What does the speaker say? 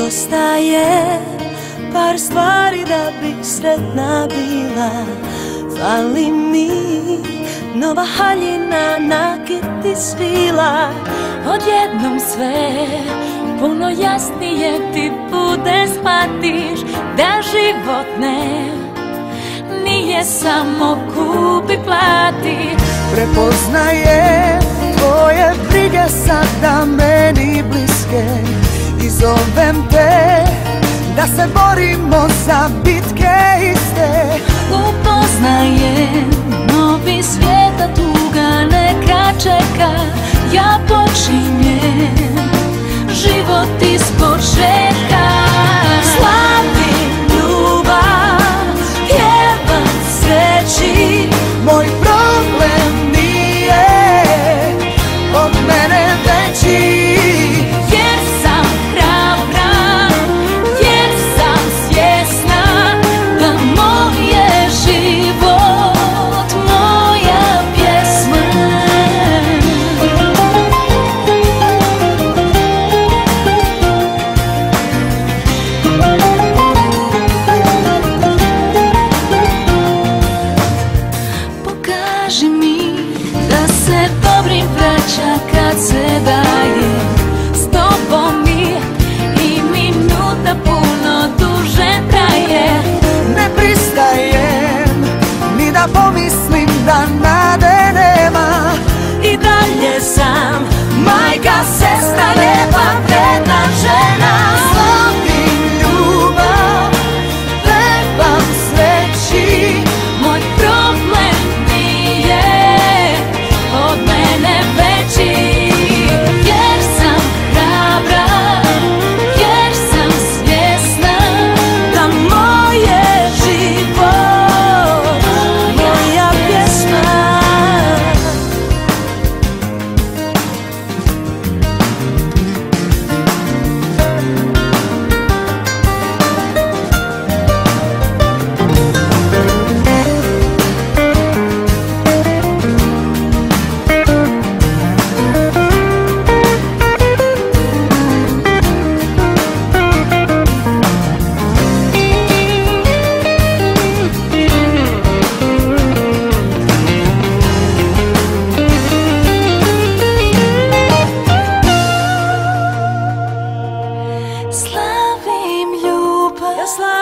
Nedostaje par stvari da bi sretna bila. Fali mi nova haljina na kiti svila. Odjednom sve puno jasnije ti bude, shvatiš da život nije samo kupi plati. Prepoznajem tvoje brige sada meni bliske i zovem te da se borimo za bitke iste. Upoznajem novi svijet, a tuga neka čeka. Ja počinjem život ispočetka. Slavim ljubav, pjevam sreći. Moj problem nije od mene veći. Jer sam hrabra, jer sam svjesna da moj je život moja pjesma. Pokaži mi da se dobrim vraća kad se daje. S tobom mi i minuta puno duže traje. Ne pristajem ni da pomislim da nade nema. I dalje sam majka, sestra, lijepa, vredna žena. Slavim ljubav, pevam sreći. Moj problem nije od mene veći. Jer sam hrabra, jer sam svjesna Da moj je život moja pjesma. slavim ljubav. Ja